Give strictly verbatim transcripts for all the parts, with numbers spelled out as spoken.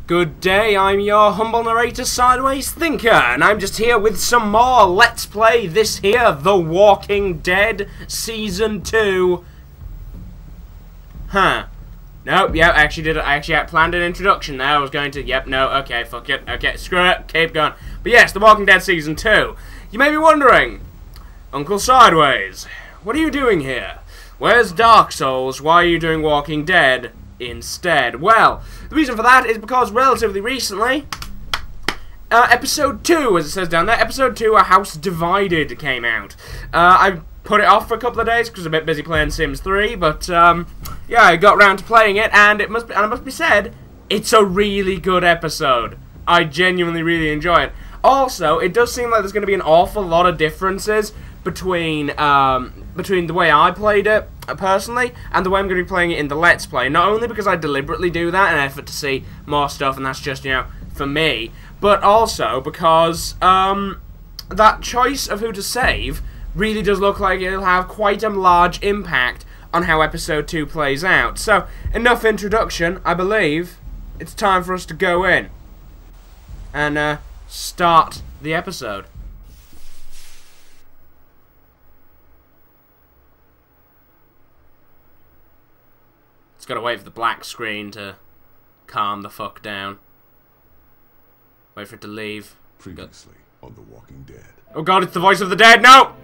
Good day, I'm your humble narrator, Sideways Thinker, and I'm just here with some more Let's Play this here, The Walking Dead Season two. Huh. Nope, yep, I actually did, I actually had planned an introduction there, I was going to, yep, no, okay, fuck it, okay, screw it, keep going. But yes, The Walking Dead Season two. You may be wondering, Uncle Sideways, what are you doing here? Where's Dark Souls? Why are you doing Walking Dead instead? Well, the reason for that is because relatively recently, uh, episode two, as it says down there, episode two, A House Divided, came out. Uh, I put it off for a couple of days because I was a bit busy playing Sims three, but um, yeah, I got around to playing it, and it must be, and it must be said, it's a really good episode. I genuinely really enjoy it. Also, it does seem like there's going to be an awful lot of differences between um, between the way I played it uh, personally and the way I'm going to be playing it in the Let's Play. Not only because I deliberately do that in an effort to see more stuff, and that's just, you know, for me, but also because um, that choice of who to save really does look like it'll have quite a large impact on how episode two plays out. So, enough introduction. I believe it's time for us to go in and uh, start the episode. Just gotta wait for the black screen to calm the fuck down. Wait for it to leave. Previously on The Walking Dead. Oh god, it's the voice of the dead! No!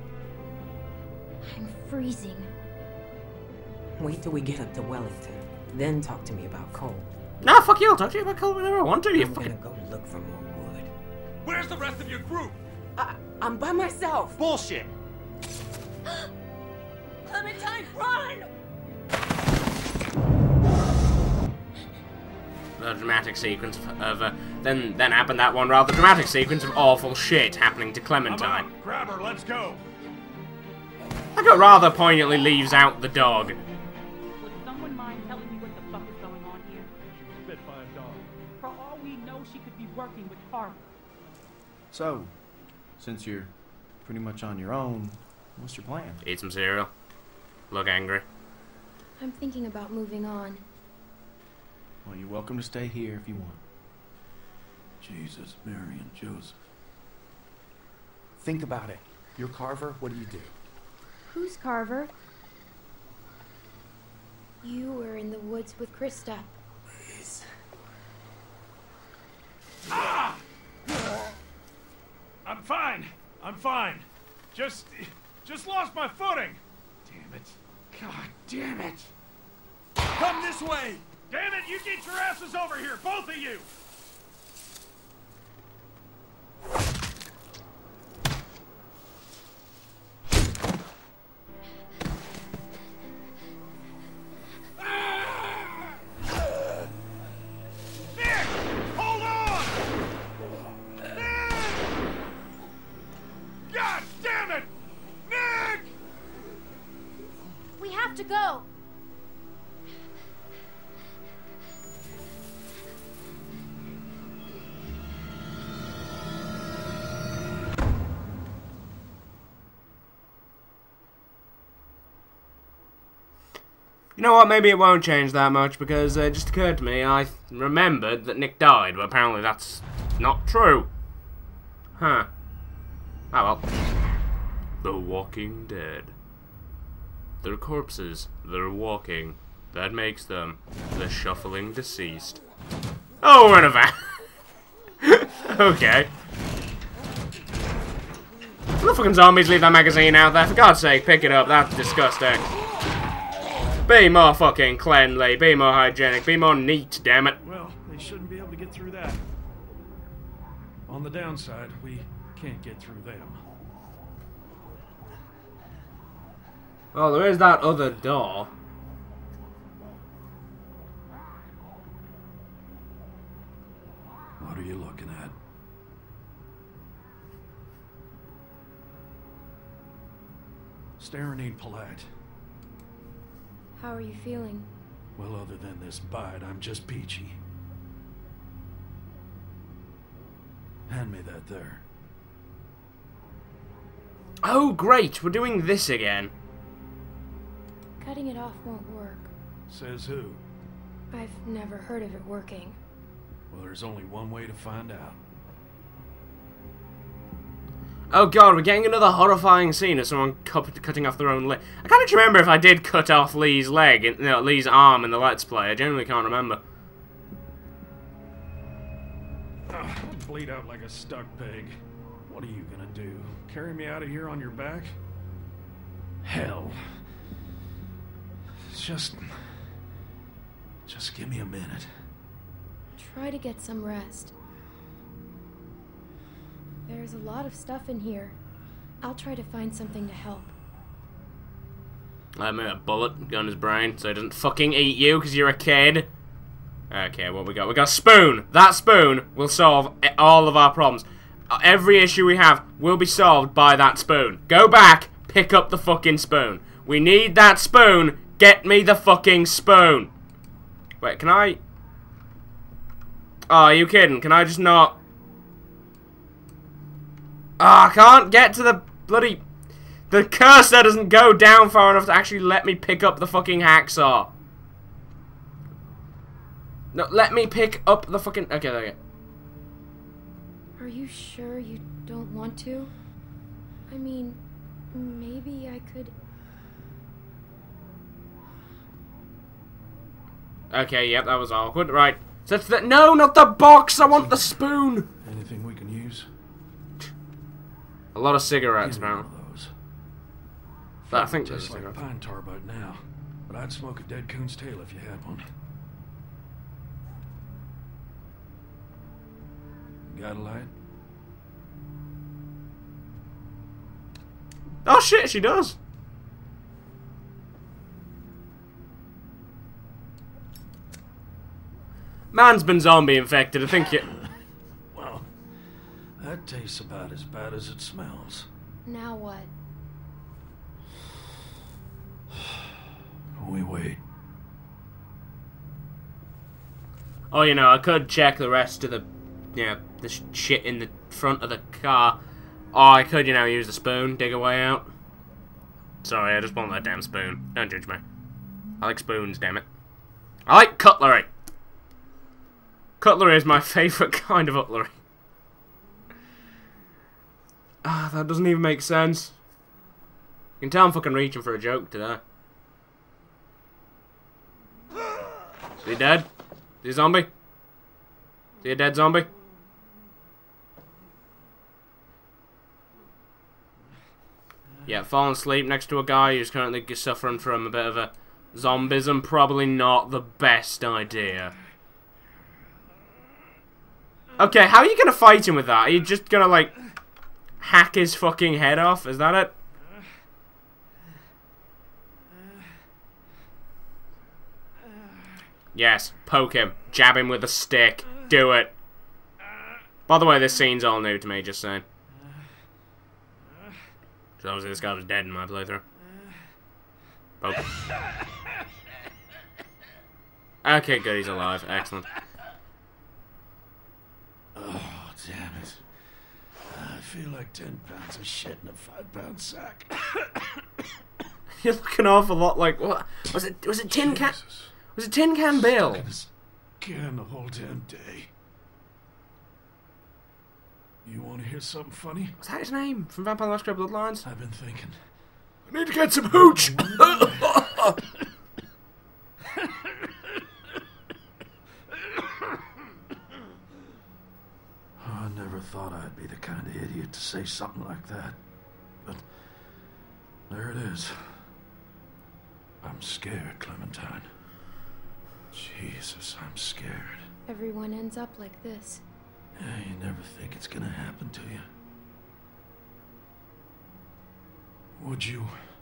I'm freezing. Wait till we get up to Wellington, then talk to me about Cole. Nah, fuck you, I'll talk to you about Cole whenever I want to, you I'm fucking... gonna go look for more wood. Where's the rest of your group? I, I'm by myself! Bullshit! Clementine, run! The dramatic sequence of, of uh, then then happened that one rather dramatic sequence of awful shit happening to Clementine. I'm out. Grab her, let's go! I got rather poignantly leaves out the dog. Would someone mind telling me what the fuck is going on here? Bit by a dog. For all we know, she could be working with Harvey. So, since you're pretty much on your own, what's your plan? Eat some cereal. Look angry. I'm thinking about moving on. Well, you're welcome to stay here if you want. Jesus, Mary and Joseph. Think about it. You're Carver, what do you do? Who's Carver? You were in the woods with Krista. Please. Ah! I'm fine. I'm fine. Just, just lost my footing. Damn it. God damn it. Come this way. Damn it, you get your asses over here, both of you. To go. You know what, maybe it won't change that much because uh, it just occurred to me, I remembered that Nick died, but apparently that's not true. Huh. Oh well. The Walking Dead. They're corpses. They're walking. That makes them the shuffling deceased. Oh, we're in a van. Okay. The fucking zombies leave that magazine out there. For God's sake, pick it up. That's disgusting. Be more fucking cleanly. Be more hygienic. Be more neat, damn it. Well, they shouldn't be able to get through that. On the downside, we can't get through them. Well, there is that other door. What are you looking at? Staring ain't polite. How are you feeling? Well, other than this bite, I'm just peachy. Hand me that there. Oh, great. We're doing this again. Cutting it off won't work. Says who? I've never heard of it working. Well, there's only one way to find out. Oh god, we're getting another horrifying scene of someone cu cutting off their own leg. I can't actually remember if I did cut off Lee's leg, in, no, Lee's arm in the Let's Play. I genuinely can't remember. Ugh, I bleed out like a stuck pig. What are you gonna do? Carry me out of here on your back? Hell. Just... Just give me a minute. Try to get some rest. There's a lot of stuff in here. I'll try to find something to help. I made a bullet go in his brain so he doesn't fucking eat you because you're a kid. Okay, what we got? We got a spoon. That spoon will solve all of our problems. Every issue we have will be solved by that spoon. Go back, pick up the fucking spoon. We need that spoon. Get me the fucking spoon. Wait, can I... Oh, are you kidding? Can I just not... Ah, oh, I can't get to the bloody... The cursor doesn't go down far enough to actually let me pick up the fucking hacksaw. No, let me pick up the fucking... Okay, there we go. Are you sure you don't want to? I mean, maybe I could... Okay, yep, that was awkward. Right. So that's the... No, not the box! I want the spoon! Anything we can use? A lot of cigarettes, Give me one man. of those. But I think there's Tastes like cigarettes. pine tar about now, but I'd smoke a dead coon's tail if you had one. Got a light? Oh shit, she does. Man's been zombie infected, I think you... Well, that tastes about as bad as it smells. Now what? We wait. Oh, you know, I could check the rest of the, you know, the sh shit in the front of the car. Or I could, you know, use the spoon, dig a way out. Sorry, I just want that damn spoon. Don't judge me. I like spoons, damn it. I like cutlery. Cutlery is my favourite kind of cutlery. Ah, that doesn't even make sense. You can tell I'm fucking reaching for a joke today. Is he dead? Is he a zombie? Is he a dead zombie? Yeah, falling asleep next to a guy who's currently suffering from a bit of a zombism. Probably not the best idea. Okay, how are you gonna fight him with that? Are you just gonna, like, hack his fucking head off? Is that it? Yes, poke him. Jab him with a stick. Do it. By the way, this scene's all new to me, just saying. So obviously this guy was dead in my playthrough. Poke. Okay, good, he's alive. Excellent. Oh, damn it. I feel like ten pounds of shit in a five pound sack. You're looking an awful lot like... What? Was it, was it Tin Can... Was it Tin Can Bill? Can the whole damn day. You want to hear something funny? Was that his name? From Vampire the Masquerade Bloodlines? I've been thinking. I need to get some hooch! I never thought I'd be the kind of idiot to say something like that. But there it is. I'm scared, Clementine. Jesus, I'm scared. Everyone ends up like this. Yeah, you never think it's gonna happen to you. Would you...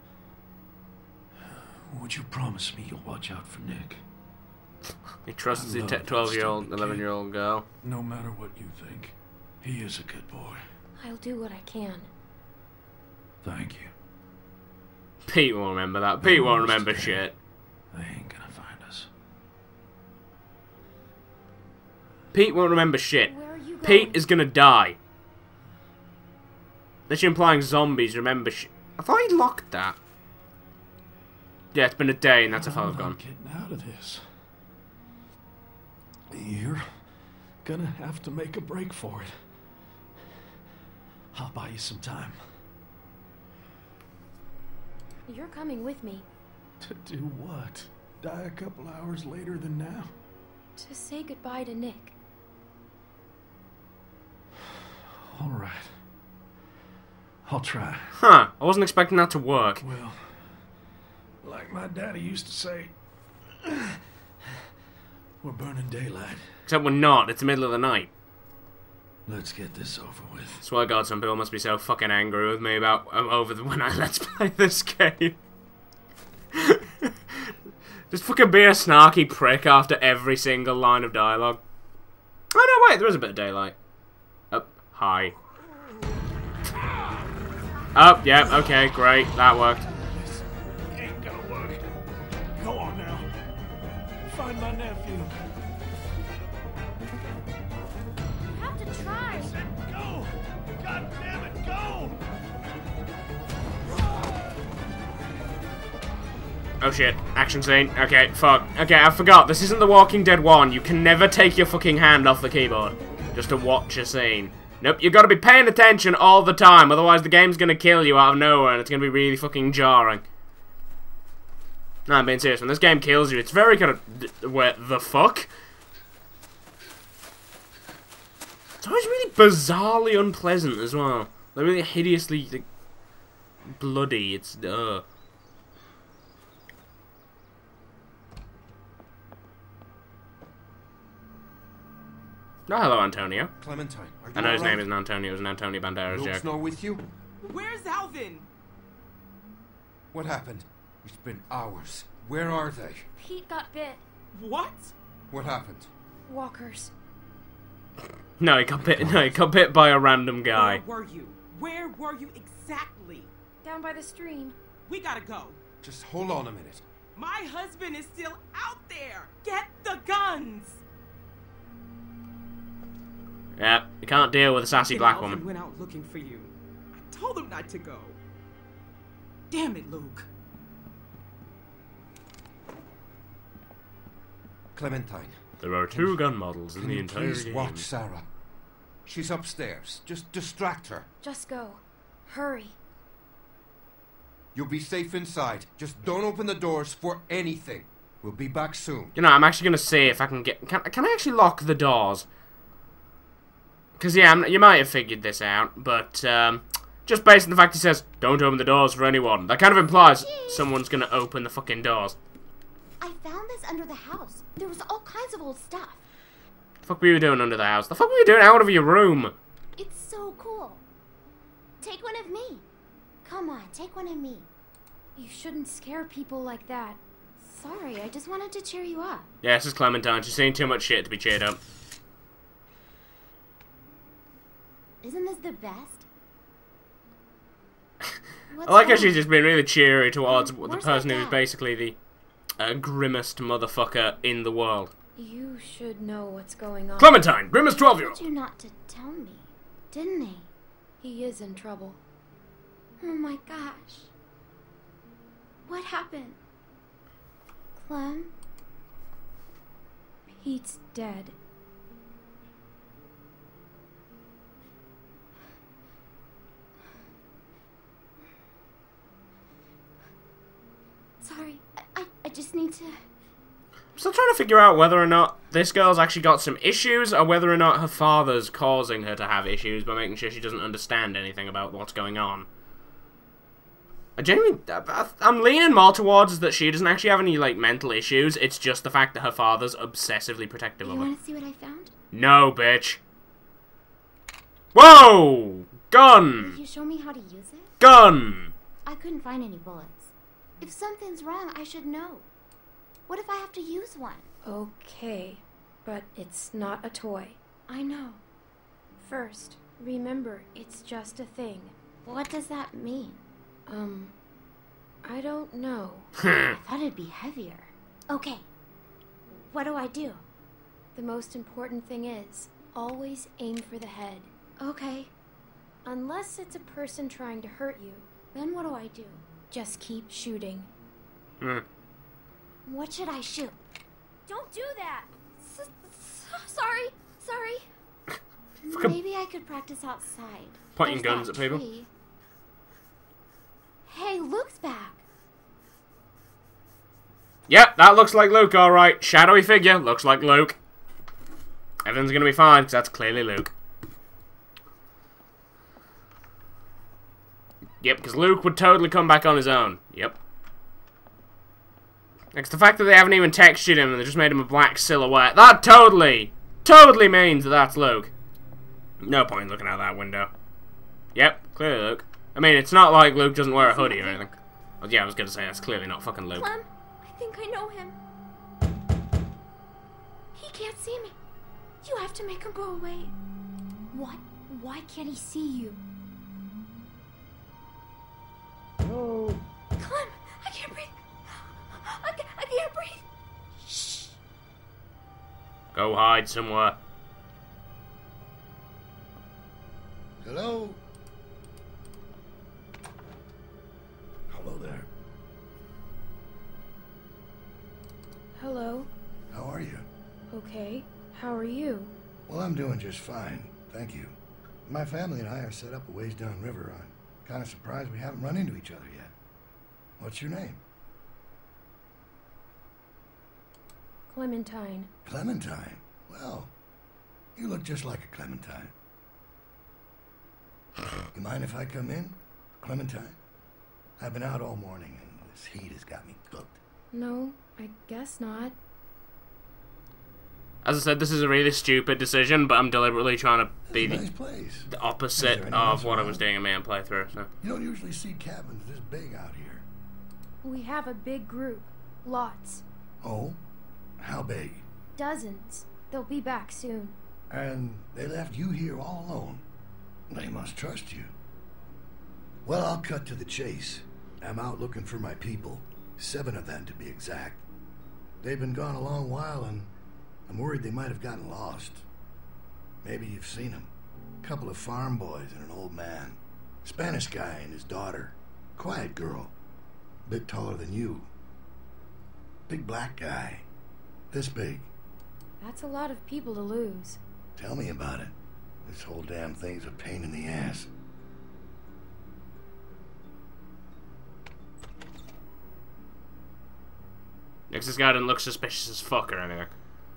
Would you promise me you'll watch out for Nick? He trusts I his love twelve-year-old, that eleven-year-old girl. No matter what you think, he is a good boy. I'll do what I can. Thank you. Pete won't remember that. Pete won't remember shit. They ain't gonna find us. Pete won't remember shit. Where are you going? Pete is gonna die. That's implying zombies remember shit. I thought he locked that. Yeah, it's been a day and that's how far I've I'm gone. not getting out of this. Here gonna have to make a break for it. I'll buy you some time. You're coming with me. To do what? Die a couple hours later than now? To say goodbye to Nick. All right. I'll try. Huh, I wasn't expecting that to work. Well, like my daddy used to say, we're burning daylight. Except we're not, it's the middle of the night. Let's get this over with. Swear to God, some people must be so fucking angry with me about um, over the, when I let's play this game. Just fucking be a snarky prick after every single line of dialogue. Oh no, wait, there is a bit of daylight. Oh, hi. Oh, yeah, okay, great, that worked. This ain't gonna work. Go on now. Find my nephew. You have to try. I said go! God damn it, go! Oh shit, action scene. Okay, fuck. Okay, I forgot, this isn't The Walking Dead one. You can never take your fucking hand off the keyboard just to watch a scene. Nope, you gotta be paying attention all the time, otherwise the game's gonna kill you out of nowhere and it's gonna be really fucking jarring. No, I'm being serious, when this game kills you, it's very kind of... Where the fuck? It's always really bizarrely unpleasant as well. They're really hideously... like, bloody, it's... uh. Oh, hello, Antonio. Clementine, are you I know his all right? name isn't Antonio, it was an Antonio Banderas Luke's joke. not with you? Where's Alvin? What happened? It's been hours. Where are they? Pete got bit. What? What happened? Walkers. No, he got bit, no, he got bit by a random guy. Where were you? Where were you exactly? Down by the stream. We gotta go. Just hold on a minute. My husband is still out there. Get the guns. Yeah, you can't deal with a sassy Fucking black Alvin woman. went out looking for you. I told him not to go. Damn it, Luke. Clementine. There are two gun models in Can the you entire please game. watch Sarah? She's upstairs. Just distract her. Just go. Hurry. You'll be safe inside. Just don't open the doors for anything. We'll be back soon. You know, I'm actually gonna see if I can get. Can, can I actually lock the doors? Because, yeah, I'm, you might have figured this out, but um, just based on the fact he says, don't open the doors for anyone, that kind of implies Jeez. someone's gonna open the fucking doors. I found this under the house. There was all kinds of old stuff. The fuck were you doing under the house? The fuck were you doing out of your room? It's so cool. Take one of me. Come on, take one of me. You shouldn't scare people like that. Sorry, I just wanted to cheer you up. Yeah, this is Clementine. She's seen too much shit to be cheered up. Isn't this the best? I like how wrong? she's just been really cheery towards Um, the where's person my who is dad? basically the uh, grimmest motherfucker in the world. You should know what's going on. Clementine, grimmest I twelve-year-old. told you not to tell me, didn't he? He is in trouble. Oh my gosh. What happened? Clem? Pete's dead. Sorry, I, I, I just need to... I'm still trying to figure out whether or not this girl's actually got some issues, or whether or not her father's causing her to have issues by making sure she doesn't understand anything about what's going on. I genuinely, I'm leaning more towards that she doesn't actually have any, like, mental issues. It's just the fact that her father's obsessively protective You of her. want to see what I found? No, bitch. Whoa! Will Gun! you show me how to use it? Gun! I couldn't find any bullets. If something's wrong, I should know. What if I have to use one? Okay, but it's not a toy. I know. First, remember, it's just a thing. What does that mean? Um, I don't know. I thought it'd be heavier. Okay. What do I do? The most important thing is, always aim for the head. Okay. Unless it's a person trying to hurt you, Then what do I do? just keep shooting. Hmm. What should I shoot? Don't do that! S- s- sorry. Sorry. I could practice outside. Pointing There's guns that at people. tree. Hey, Luke's back. Yep, that looks like Luke, alright. Shadowy figure, looks like Luke. Everything's gonna be fine, because that's clearly Luke. Yep, because Luke would totally come back on his own. Yep. It's the fact that they haven't even textured him and they just made him a black silhouette. That totally, totally means that that's Luke. No point looking out that window. Yep, clearly Luke. I mean, it's not like Luke doesn't wear a hoodie or anything. Well, yeah, I was gonna say, that's clearly not fucking Luke. Clem, I think I know him. He can't see me. You have to make him go away. What? Why can't he see you? Clem, I can't breathe. I can't, I can't breathe. Shh. Go hide somewhere. Hello? Hello there. Hello? How are you? Okay. How are you? Well, I'm doing just fine, thank you. My family and I are set up a ways downriver. I'm kind of surprised we haven't run into each other yet. What's your name? Clementine. Clementine? Well, you look just like a Clementine. You mind if I come in, Clementine? I've been out all morning and this heat has got me cooked. No, I guess not. As I said, this is a really stupid decision, but I'm deliberately trying to be Nice the, place. the opposite anyone of else what I around? was doing in my own playthrough. So. You don't usually see cabins this big out here. We have a big group. Lots. Oh? How big? Dozens. They'll be back soon. And they left you here all alone. They must trust you. Well, I'll cut to the chase. I'm out looking for my people. Seven of them, to be exact. They've been gone a long while, and I'm worried they might have gotten lost. Maybe you've seen them. A couple of farm boys and an old man. Spanish guy and his daughter. Quiet girl. A bit taller than you. Big black guy. This big. That's a lot of people to lose. Tell me about it. This whole damn thing's a pain in the ass. Next, this guy didn't look suspicious as fuck or anything.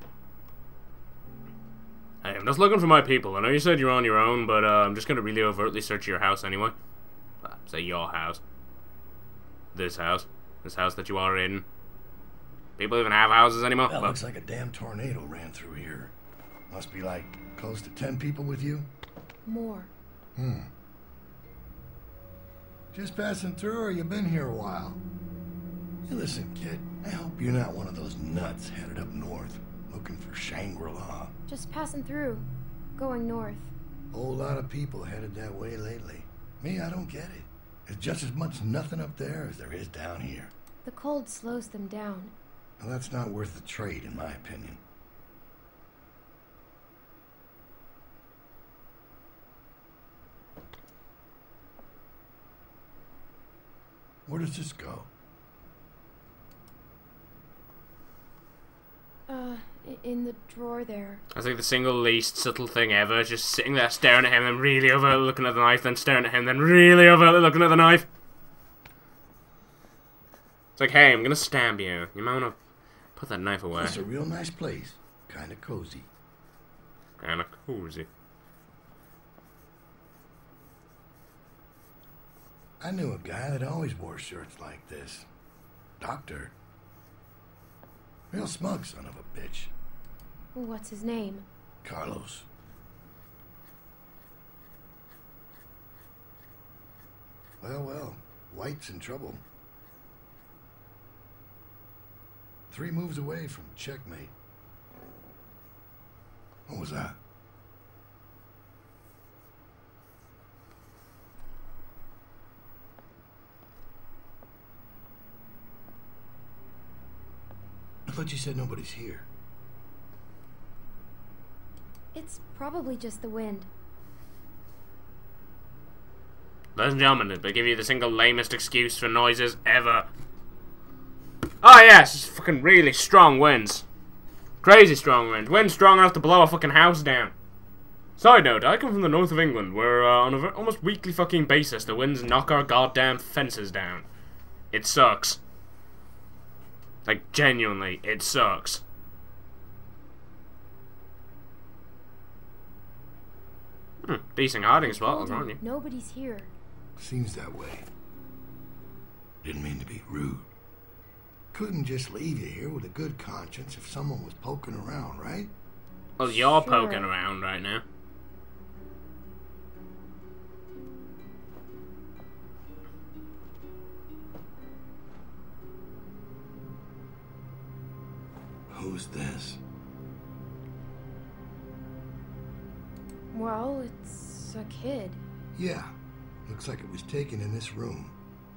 Hey, I'm just looking for my people. I know you said you're on your own, but uh, I'm just gonna really overtly search your house anyway. Uh, say your house. This house. This house that you are in. People even have houses anymore? That Well, looks like a damn tornado ran through here. Must be like close to ten people with you? More. Hmm. Just passing through, or you been here a while? Hey, listen, kid. I hope you're not one of those nuts headed up north, looking for Shangri-La. Just passing through. Going north. Whole lot of people headed that way lately. Me, I don't get it. There's just as much nothing up there as there is down here. The cold slows them down. Well, that's not worth the trade, in my opinion. Where does this go? Uh, i- in the drawer there. that's like the single least subtle thing ever. Just sitting there staring at him, then really overtly looking at the knife, then staring at him, then really overtly looking at the knife. It's like, hey, I'm gonna stab you. You might wanna put that knife away. It's a real nice place. Kinda cozy. Kinda cozy. I knew a guy that always wore shirts like this. Doctor. Real smug son of a bitch. What's his name? Carlos. Well, well. White's in trouble. Three moves away from checkmate. What was that? I thought you said nobody's here. It's probably just the wind. Ladies and gentlemen, they give you the single lamest excuse for noises ever. Oh yes, it's fucking really strong winds. Crazy strong winds. Wind strong enough to blow a fucking house down. Side note, I come from the north of England, where uh, on a v almost weekly fucking basis, the winds knock our goddamn fences down. It sucks. Like, genuinely, it sucks. Hmm, decent hiding spot, Told aren't you, you? Nobody's here. Seems that way. Didn't mean to be rude. Couldn't just leave you here with a good conscience if someone was poking around, right? Well, you're Sure. poking around right now. Who's this? Well, it's a kid. Yeah. Looks like it was taken in this room.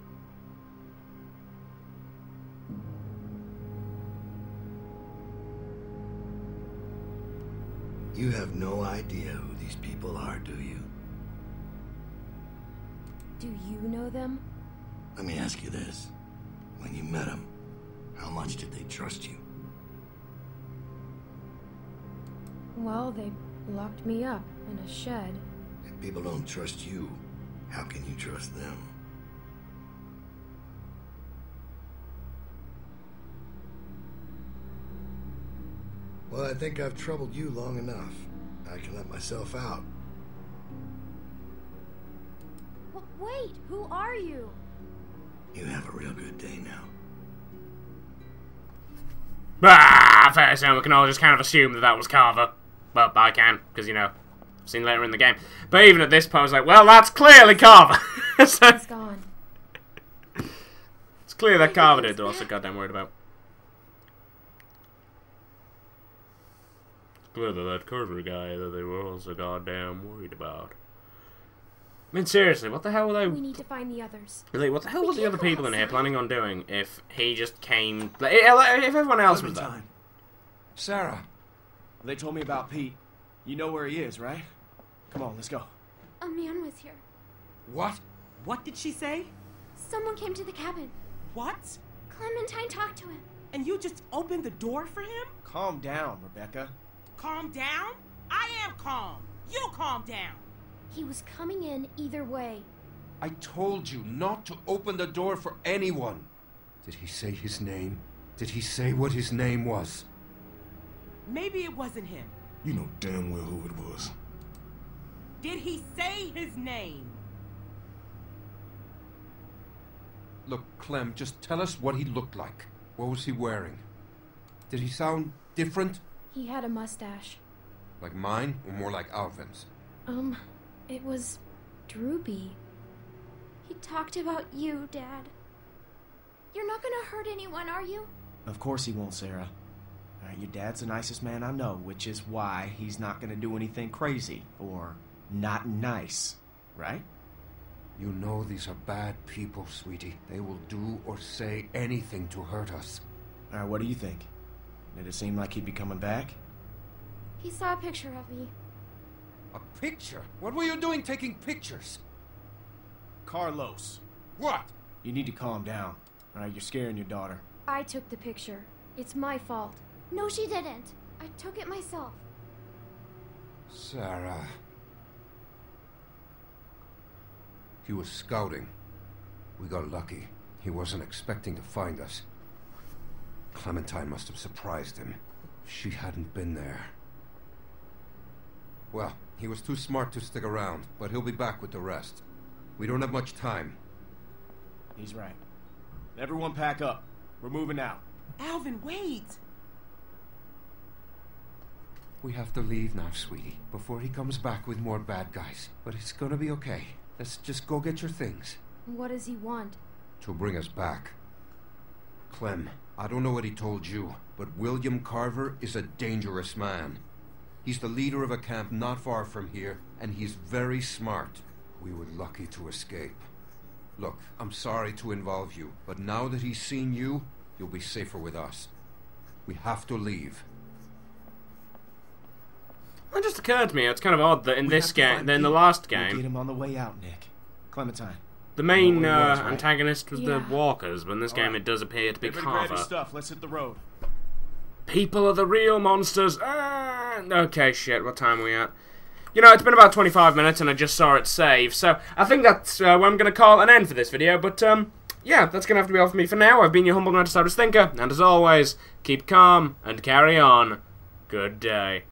You have no idea who these people are, do you? Do you know them? Let me ask you this. When you met them, how much did they trust you? Well, they locked me up in a shed. If people don't trust you, how can you trust them? Well, I think I've troubled you long enough. I can let myself out. W- wait, who are you? You have a real good day now. Ah, fair sound, we can all just kind of assume that that was Carver. Well, I can, because, you know, I've seen later in the game. But even at this point, I was like, well, that's clearly Carver. So, He's gone. it's clear that Carver did, they're also goddamn worried about. It's clear that that Carver guy that they were also goddamn worried about. I mean, seriously, what the hell were they... We need to find the others. Like, what the hell We was the can't other go people in here outside. planning on doing if he just came... Like, if everyone else was there? Clementine. Sarah. They told me about Pete. You know where he is, right? Come on, let's go. A man was here. What? What did she say? Someone came to the cabin. What? Clementine talked to him. And you just opened the door for him? Calm down, Rebecca. Calm down? I am calm. You calm down. He was coming in either way. I told you not to open the door for anyone. Did he say his name? Did he say what his name was? Maybe it wasn't him. You know damn well who it was. Did he say his name? Look, Clem, just tell us what he looked like. What was he wearing? Did he sound different? He had a mustache. Like mine, or more like Alvin's? Um, it was droopy. He talked about you, Dad. You're not gonna hurt anyone, are you? Of course he won't, Sarah. All right, your dad's the nicest man I know, which is why he's not gonna do anything crazy or not nice, right? You know these are bad people, sweetie. They will do or say anything to hurt us. All right, what do you think? Did it seem like he'd be coming back? He saw a picture of me. A picture? What were you doing taking pictures? Carlos, What? you need to calm down. All right, you're scaring your daughter. I took the picture. It's my fault. No, she didn't. I took it myself. Sarah. He was scouting. We got lucky. He wasn't expecting to find us. Clementine must have surprised him. She hadn't been there. Well, he was too smart to stick around, but he'll be back with the rest. We don't have much time. He's right. Everyone pack up. We're moving out. Alvin, wait. We have to leave now, sweetie, before he comes back with more bad guys. But it's gonna be okay. Let's just go get your things. What does he want? To bring us back. Clem, I don't know what he told you, but William Carver is a dangerous man. He's the leader of a camp not far from here, and he's very smart. We were lucky to escape. Look, I'm sorry to involve you, but now that he's seen you, you'll be safer with us. We have to leave. It just occurred to me, it's kind of odd that in We this have to game, find then the Pete. last We'll game, get him on the way out, Nick. Clementine. the main You know what he uh, was, right? antagonist was Yeah. the walkers, but in this All game right. it does appear to be Everybody grab your Carver. stuff. Let's hit the road. People are the real monsters. Ah, okay, shit, what time are we at? you know, it's been about twenty-five minutes and I just saw it save, so I think that's uh, where I'm going to call an end for this video, but, um, yeah, that's going to have to be all for me for now. I've been your humble Notice Thinker, and as always, keep calm and carry on. Good day.